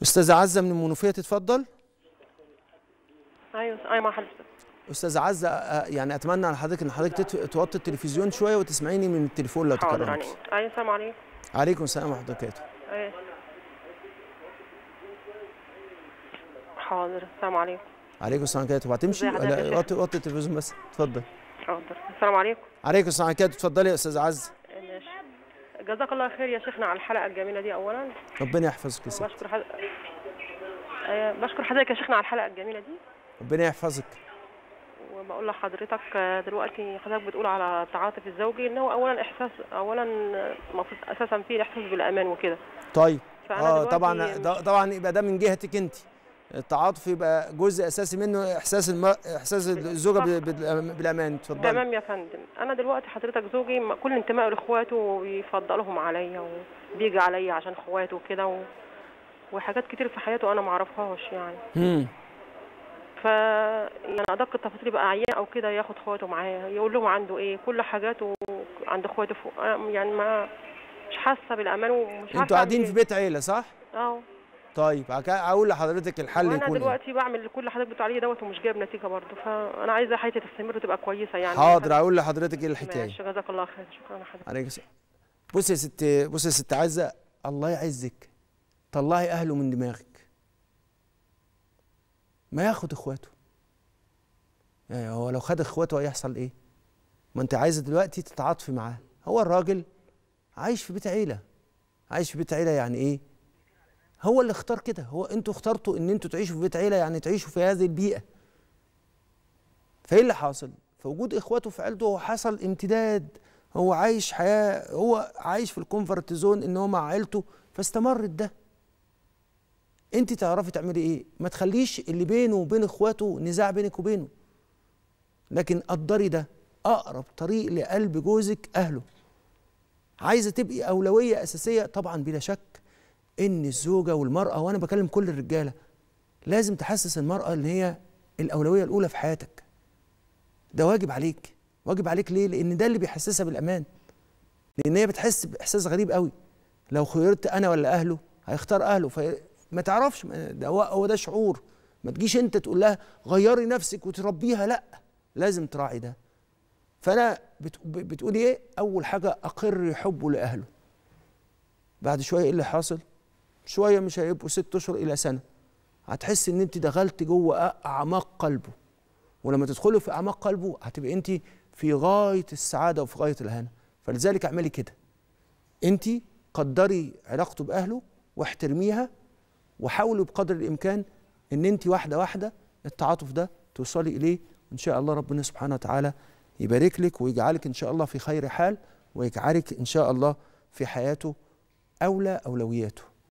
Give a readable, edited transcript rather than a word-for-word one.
استاذه عزه من المنوفيه تتفضل. ايوه مع حضرتك. استاذه عزه، يعني اتمنى على حضرتك ان حضرتك توطي التلفزيون شويه وتسمعيني من التليفون لو حاضر. تكرمتي. ايوه السلام عليكم. عليكم السلام ورحمه الله وبركاته. ايوه حاضر. السلام عليكم. عليكم السلام ورحمه الله وبركاته. هتمشي؟ وطي التلفزيون بس، اتفضل. حاضر. السلام عليكم. عليكم السلام ورحمه الله وبركاته. اتفضلي يا استاذه عزه. ماشي. جزاك الله خير يا شيخنا على الحلقه الجميله دي اولا. ربنا يحفظك يا ست. بشكر حضرتك يا شيخنا على الحلقه الجميله دي. ربنا يحفظك. وبقول لحضرتك دلوقتي حضرتك بتقول على التعاطف الزوجي ان هو اولا المفروض اساسا فيه الاحساس بالامان وكده. طيب طبعا يبقى ده من جهتك انت. التعاطف يبقى جزء اساسي منه احساس الزوجه بالامان. اتفضلي. تمام يا فندم. انا دلوقتي حضرتك زوجي كل انتمائه لاخواته وبيفضلهم عليا وبيجي عليا عشان اخواته وكده وحاجات كتير في حياته انا ما اعرفهاش يعني. يعني ادق التفاصيل يبقى عيان او كده ياخد اخواته معاه يقول لهم عنده ايه كل حاجاته عند اخواته فوق. يعني ما مش حاسه بالامان ومش عارفه. انتوا قاعدين في بيت عيله صح؟ طيب هقول لحضرتك الحل يكون انا دلوقتي بعمل كل حضرتك بتقول عليه دوت ومش جايب نتيجه برضه، فانا عايزه حياتي تستمر وتبقى كويسه يعني. حاضر هقول لحضرتك ايه الحكايه. ماشي جزاك الله خير. شكرا لحضرتك. عليك السلام. بصي يا ست عزه، الله يعزك طلعي اهله من دماغك. ما ياخد اخواته. يعني هو لو خد اخواته هيحصل ايه؟ ما انت عايزه دلوقتي تتعاطفي معاه. هو الراجل عايش في بيت عيله. عايش في بيت عيله يعني ايه؟ هو اللي اختار كده. هو انتوا اخترتوا ان انتوا تعيشوا في بيت عيله، يعني تعيشوا في هذه البيئه. فايه اللي حاصل؟ فوجود اخواته في عيلته هو حصل امتداد. هو عايش حياه، هو عايش في الكومفورت زون ان هو مع عيلته فاستمرت ده. انت تعرفي تعملي ايه؟ ما تخليش اللي بينه وبين اخواته نزاع بينك وبينه. لكن قدري ده اقرب طريق لقلب جوزك اهله. عايزه تبقي اولويه اساسيه طبعا بلا شك ان الزوجه والمراه، وانا بكلم كل الرجاله، لازم تحسس المراه ان هي الاولويه الاولى في حياتك. ده واجب عليك. واجب عليك ليه؟ لان ده اللي بيحسسها بالامان. لان هي بتحس باحساس غريب قوي. لو خيرت انا ولا اهله هيختار اهله. فما تعرفش، ده هو ده شعور. ما تجيش انت تقول لها غيري نفسك وتربيها، لا، لازم تراعي ده. فانا بتقولي ايه؟ اول حاجه اقر حبه لاهله. بعد شويه ايه اللي حاصل؟ شويه مش هيبقوا 6 اشهر الى سنه، هتحس ان انت دخلت جوه اعماق قلبه. ولما تدخلي في اعماق قلبه هتبقى انت في غايه السعاده وفي غايه الهنا. فلذلك اعملي كده. انت قدري علاقته باهله واحترميها، وحاولوا بقدر الامكان ان انت واحده واحده التعاطف ده توصلي اليه. ان شاء الله ربنا سبحانه وتعالى يبارك لك ويجعلك ان شاء الله في خير حال، ويجعلك ان شاء الله في حياته اولوياته.